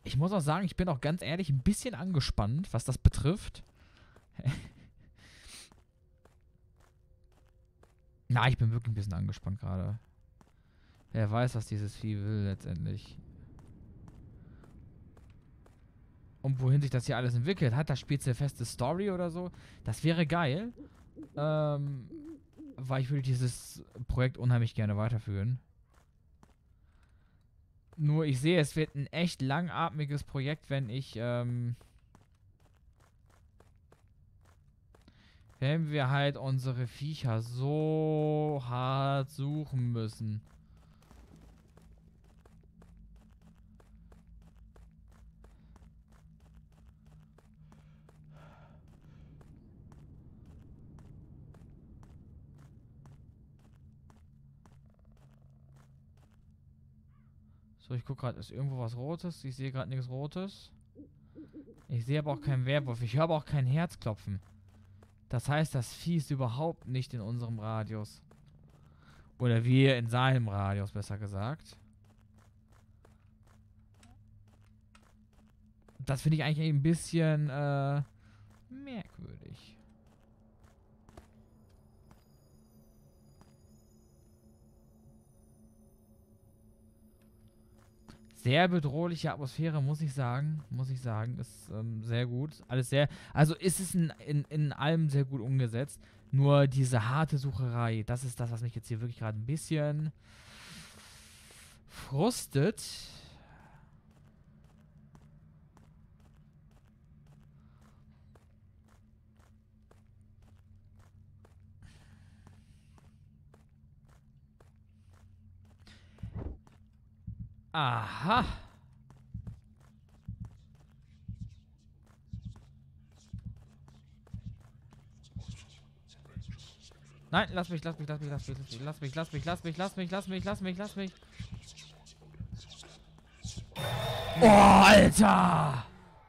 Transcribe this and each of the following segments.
Ich muss auch sagen, ich bin auch ganz ehrlich ein bisschen angespannt, was das betrifft. Na, ich bin wirklich ein bisschen angespannt gerade. Wer weiß, was dieses Vieh will letztendlich. Und wohin sich das hier alles entwickelt. Hat das Spiel jetzt eine feste Story oder so? Das wäre geil. Weil ich würde dieses Projekt unheimlich gerne weiterführen. Nur ich sehe, es wird ein echt langatmiges Projekt, wenn wir halt unsere Viecher so hart suchen müssen. So, ich gucke gerade, ist irgendwo was Rotes? Ich sehe gerade nichts Rotes. Ich sehe aber auch keinen Werwolf. Ich höre aber auch kein Herzklopfen. Das heißt, das Vieh ist überhaupt nicht in unserem Radius. Oder wir in seinem Radius, besser gesagt. Das finde ich eigentlich ein bisschen, merkwürdig. Sehr bedrohliche Atmosphäre, muss ich sagen. Ist sehr gut. Alles sehr. Also ist es in allem sehr gut umgesetzt. Nur diese harte Sucherei, das ist das, was mich jetzt hier wirklich gerade ein bisschen frustet. Aha. Nein, lass mich. Oh, Alter!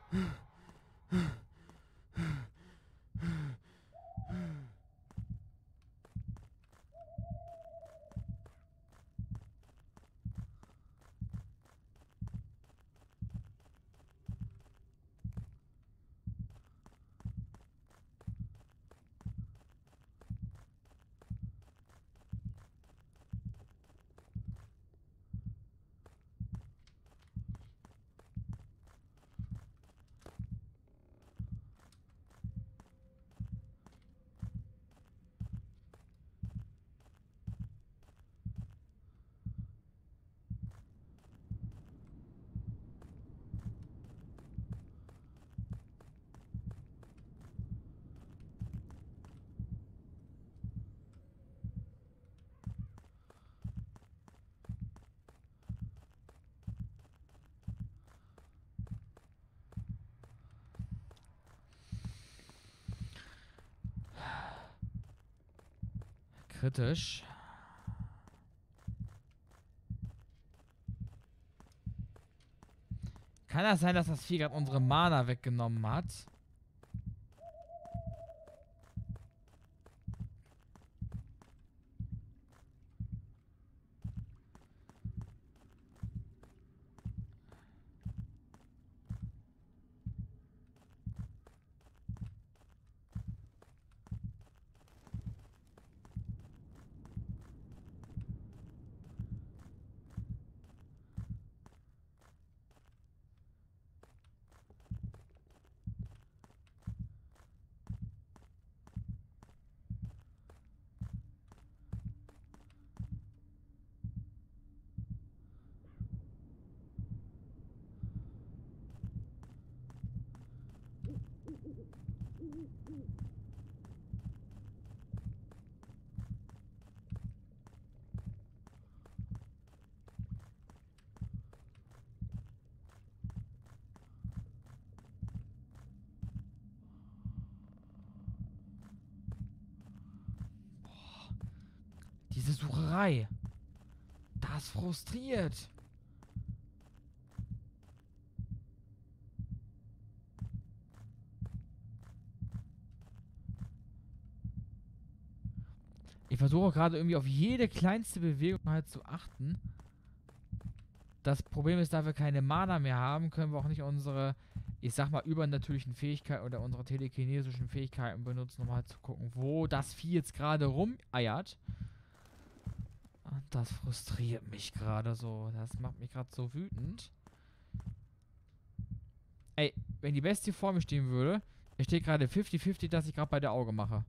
Kritisch. Kann das sein, dass das Vieh gerade unsere Mana weggenommen hat? Diese Sucherei. Das frustriert. Ich versuche gerade irgendwie auf jede kleinste Bewegung halt zu achten. Das Problem ist, da wir keine Mana mehr haben, können wir auch nicht unsere, ich sag mal, übernatürlichen Fähigkeiten oder unsere telekinesischen Fähigkeiten benutzen, um halt zu gucken, wo das Vieh jetzt gerade rumeiert. Und das frustriert mich gerade so. Das macht mich gerade so wütend. Ey, wenn die Bestie vor mir stehen würde, es steht gerade 50-50, dass ich gerade bei der Auge mache.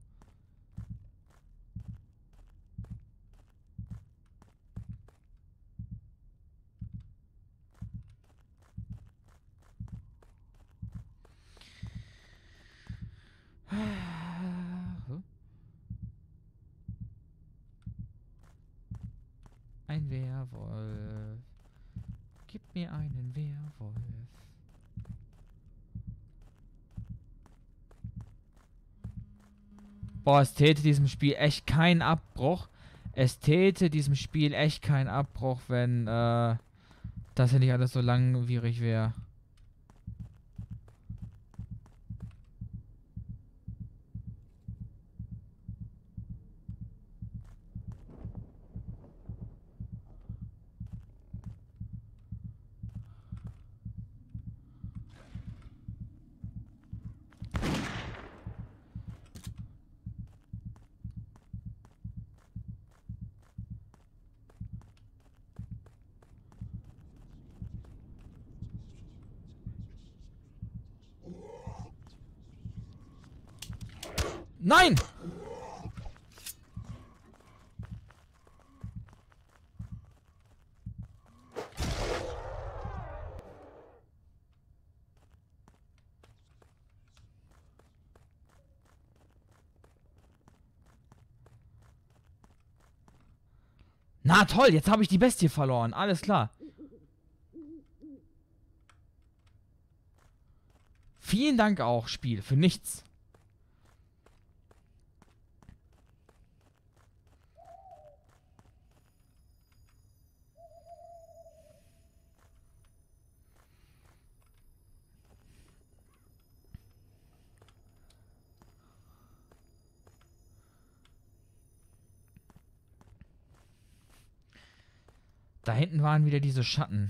Ein Werwolf. Gib mir einen Werwolf. Boah, es täte diesem Spiel echt keinen Abbruch. Es täte diesem Spiel echt keinen Abbruch, wenn das ja nicht alles so langwierig wäre. Nein! Na toll, jetzt habe ich die Bestie verloren. Alles klar. Vielen Dank auch, Spiel, für nichts. Da hinten waren wieder diese Schatten.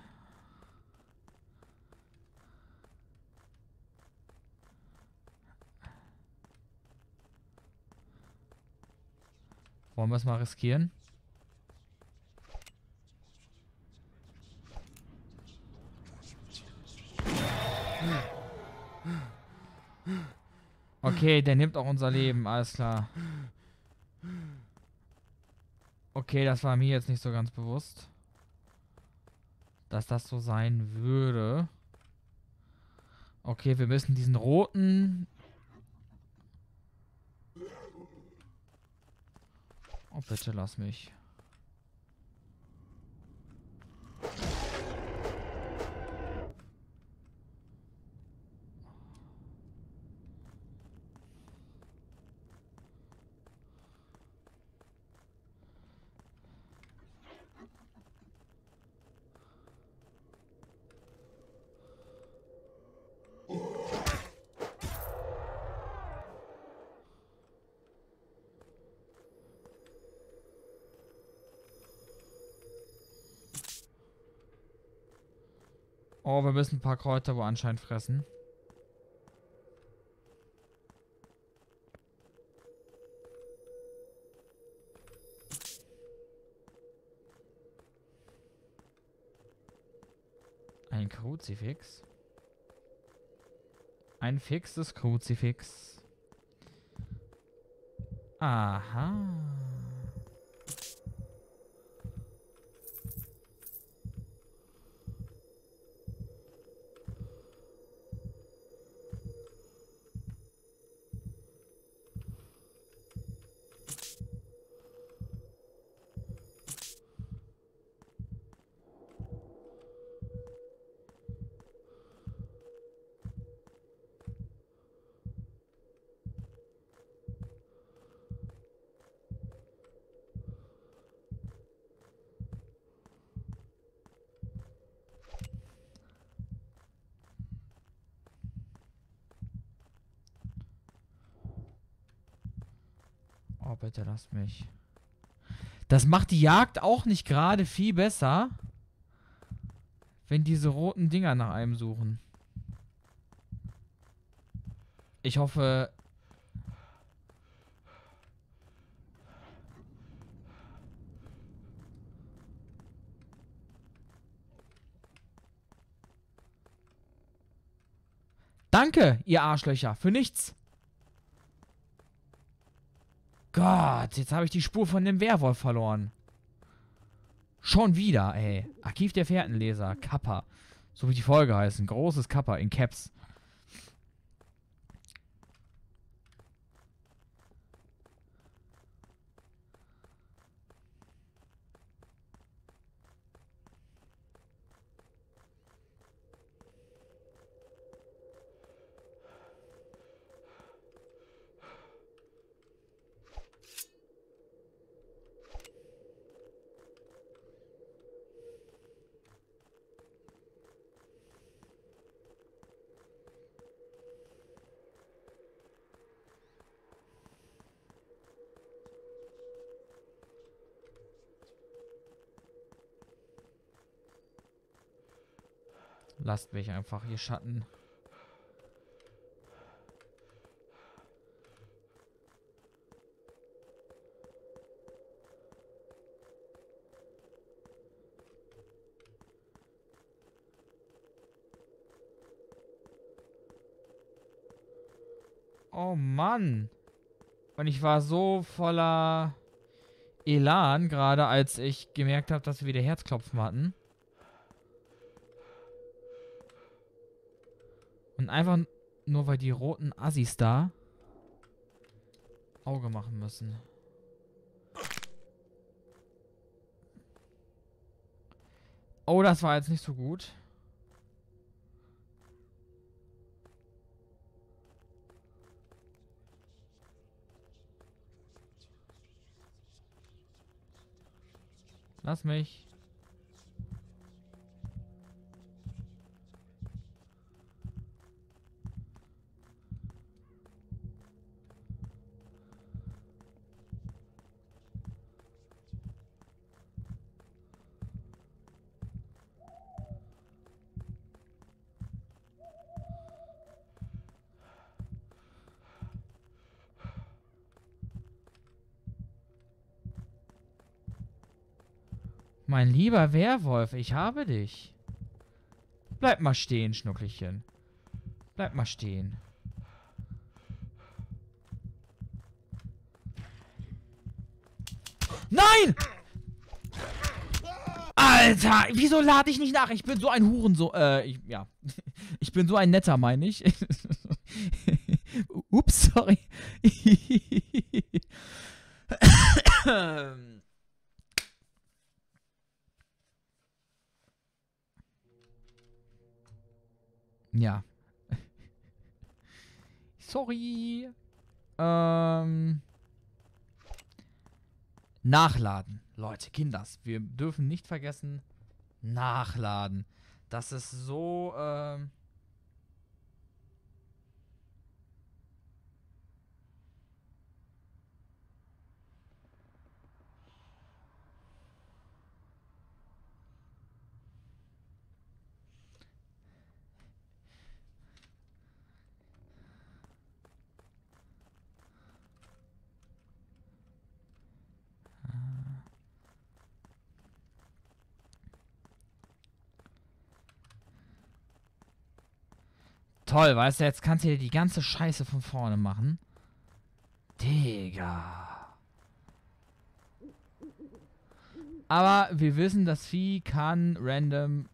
Wollen wir es mal riskieren? Okay, der nimmt auch unser Leben, alles klar. Okay, das war mir jetzt nicht so ganz bewusst, dass das so sein würde. Okay, wir müssen diesen roten... Oh, bitte lass mich. Oh, wir müssen ein paar Kräuter wohl anscheinend fressen. Ein Kruzifix. Ein fixes Kruzifix. Aha. Oh, bitte lass mich. Das macht die Jagd auch nicht gerade viel besser. wenn diese roten Dinger nach einem suchen. Ich hoffe... Danke, ihr Arschlöcher, für nichts. Gott, jetzt habe ich die Spur von dem Werwolf verloren. Schon wieder, ey. Archiv der Fährtenleser, Kappa. So wie die Folge heißen. Großes Kappa in Caps. Lasst mich einfach, ihr Schatten. Oh Mann. Und ich war so voller Elan, gerade als ich gemerkt habe, dass wir wieder Herzklopfen hatten. Und einfach nur, weil die roten Assis da Auge machen müssen. Oh, das war jetzt nicht so gut. Lass mich. Mein lieber Werwolf, ich habe dich. Bleib mal stehen, Schnuckelchen. Bleib mal stehen. Nein! Alter, wieso lade ich nicht nach? Ich bin so ein Hurensohn. Ja. Ich bin so ein Netter, meine ich. Ups, sorry. Ja. Sorry. Nachladen. Leute, Kinders. Wir dürfen nicht vergessen, nachladen. Das ist so, toll, weißt du, jetzt kannst du dir die ganze Scheiße von vorne machen. Digga. Aber wir wissen, das Vieh kann random,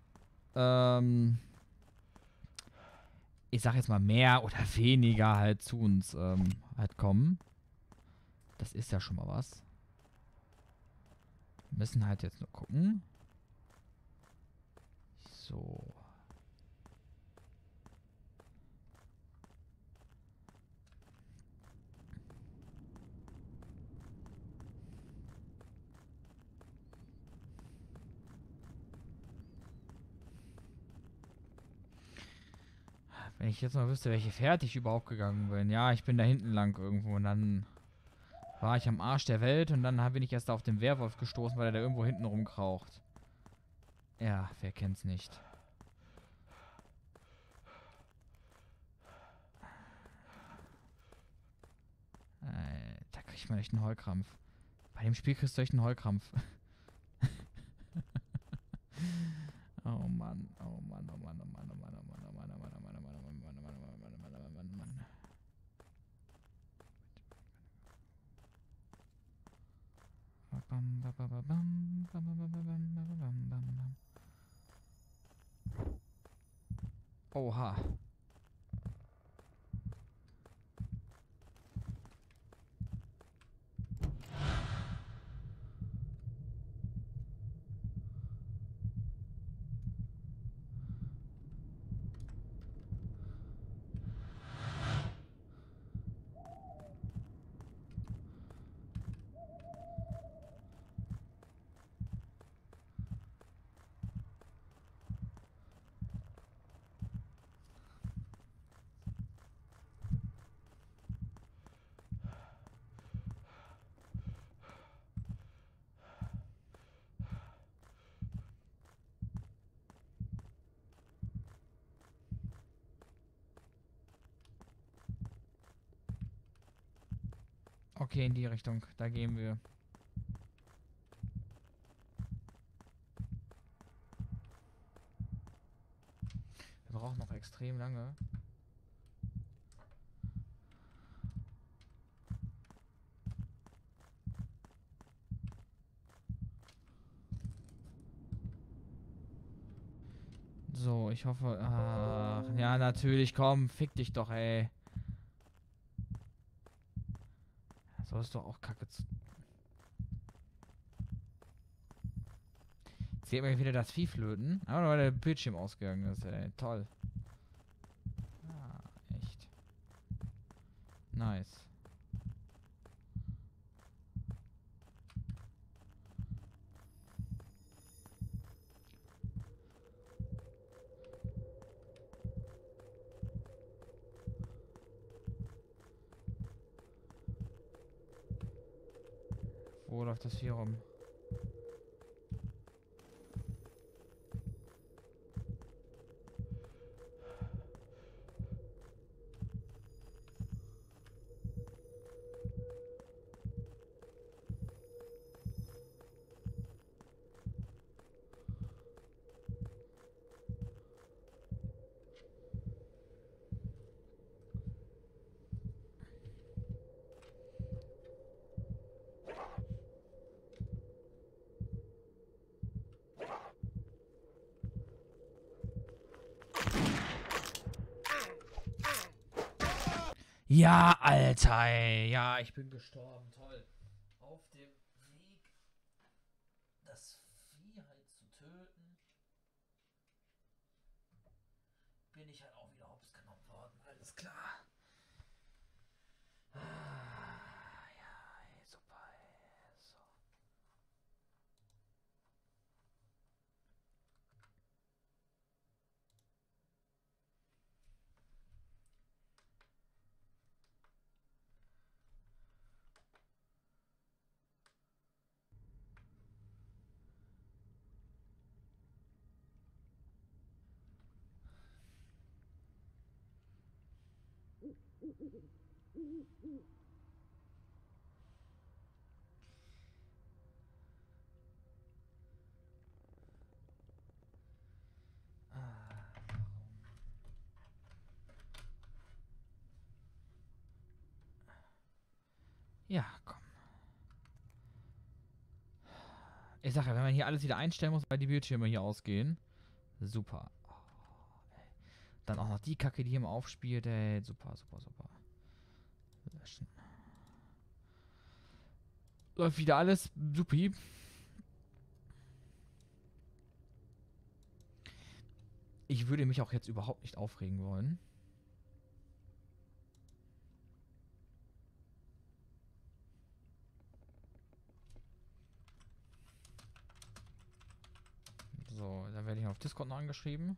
ich sag jetzt mal mehr oder weniger halt zu uns, halt kommen. Das ist ja schon mal was. Wir müssen halt jetzt nur gucken. So. Wenn ich jetzt mal wüsste, welche Fährte ich überhaupt gegangen bin. Ja, ich bin da hinten lang irgendwo und dann war ich am Arsch der Welt und dann bin ich erst auf den Werwolf gestoßen, weil er da irgendwo hinten rumkraucht. Ja, wer kennt's nicht. kriegt man echt einen Heulkrampf. Bei dem Spiel kriegst du echt einen Heulkrampf. Oh Mann, oh Mann, oh Mann, oh Mann, oh Mann, oh Mann, oh Mann, oh Mann, oh Mann, oh Mann, oh Mann, oh Mann, oh Mann, oh Mann, oh Mann, oh Mann, oh Mann. Oha. Okay, in die Richtung. Da gehen wir. Wir brauchen noch extrem lange. So, ich hoffe... Ach, ja, natürlich, komm, fick dich doch, ey. So ist doch auch kacke zu... Jetzt geht mir wieder das Vieh flöten. Aber weil der Bildschirm ausgegangen ist, ey. Toll. Ah, echt. Nice. Wo läuft das hier rum? Ja, Alter, ey. Ja, ich bin gestorben. Toll. Auf dem Weg, das Vieh halt zu töten, bin ich halt auch wieder hops genommen worden. Alles klar. Ah, ja, ey, super, ey. So. Ja, komm. Ich sag ja, wenn man hier alles wieder einstellen muss, weil die Bildschirme hier ausgehen. Super. Oh, dann auch noch die Kacke, die hier mal aufspielt, ey. Super, super, super. Löschen. Läuft wieder alles supi. Ich würde mich auch jetzt überhaupt nicht aufregen wollen. So, dann werde ich auf Discord noch angeschrieben.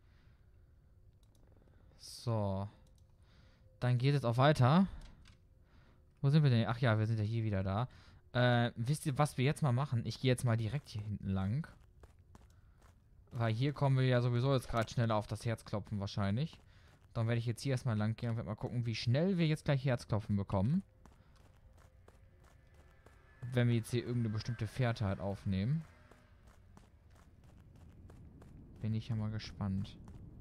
So. Dann geht es auch weiter. Wo sind wir denn? Ach ja, wir sind ja hier wieder da. Wisst ihr, was wir jetzt mal machen? Ich gehe jetzt mal direkt hier hinten lang. Weil hier kommen wir ja sowieso jetzt gerade schneller auf das Herzklopfen wahrscheinlich. Dann werde ich jetzt hier erstmal lang gehen und werde mal gucken, wie schnell wir jetzt gleich Herzklopfen bekommen. wenn wir jetzt hier irgendeine bestimmte Fährte halt aufnehmen. Bin ich ja mal gespannt.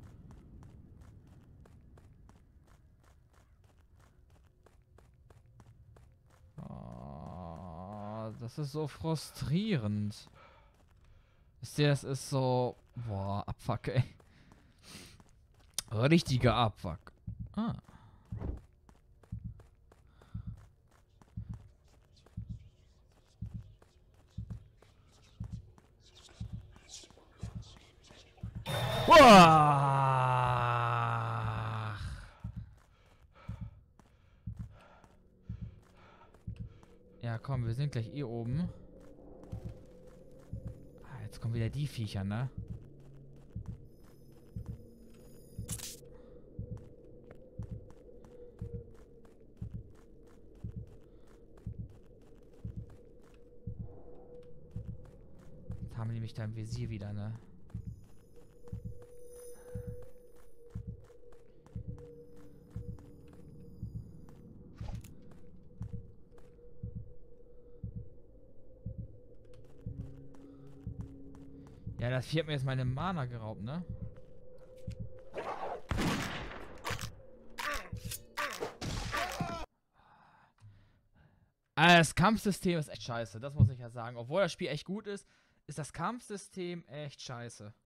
Oh, das ist so frustrierend. Wisst ihr, das ist so... Boah, Abfuck, ey. Richtiger Abfuck. Ah. Boah. Ja, komm, wir sind gleich eh oben. Ah, jetzt kommen wieder die Viecher, ne? Jetzt haben die nämlich da im Visier wieder, ne? Ja, das Vieh hat mir jetzt meine Mana geraubt, ne? Das Kampfsystem ist echt scheiße, das muss ich ja sagen. Obwohl das Spiel echt gut ist, ist das Kampfsystem echt scheiße.